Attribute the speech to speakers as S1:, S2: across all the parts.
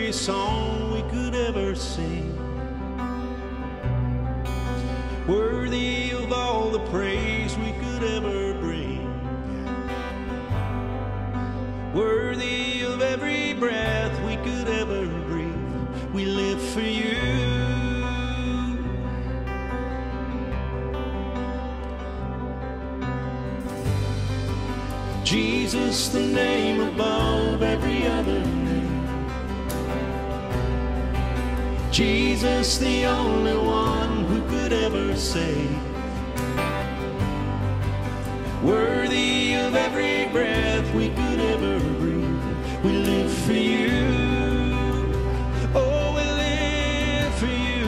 S1: every song we could ever sing, worthy of all the praise we could ever bring, worthy of every breath we could ever breathe. We live for you. Jesus, the name above every other name. Jesus, the only one who could ever save. Worthy of every breath we could ever breathe. We live for you. Oh, we live for you.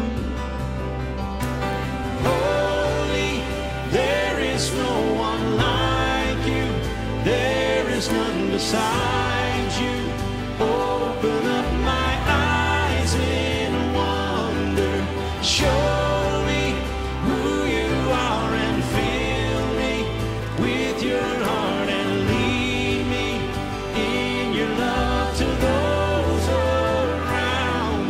S1: Holy, there is no one like you. There is none beside you. Open up my eyes in wonder. Show me who you are and fill me with your heart and lead me in your love to those around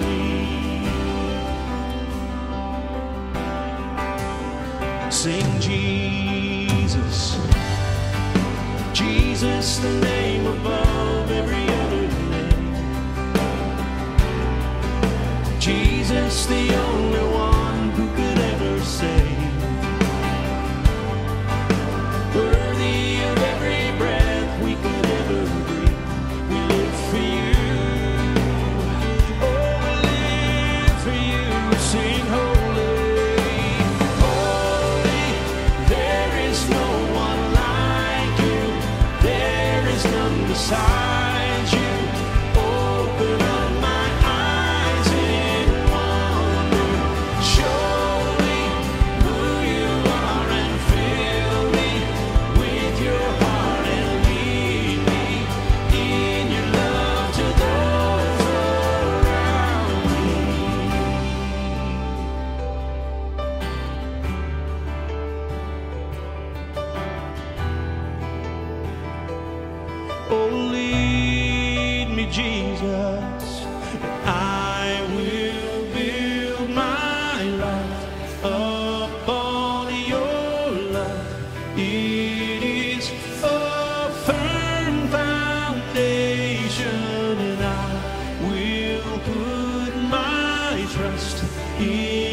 S1: me. Sing Jesus. Jesus, the name above every other name. Jesus, the only one who could ever save. Worthy of every breath we could ever breathe. We live for you. Oh, we live for you. Sing holy. Holy, there is no one like you. There is none beside you. Open up my eyes in wonder. Show me who you are and fill me with your heart and lead me in your love to those around me. Oh, lead me, Jesus, and I will build my life upon your love. It is a firm foundation, and I will put my trust in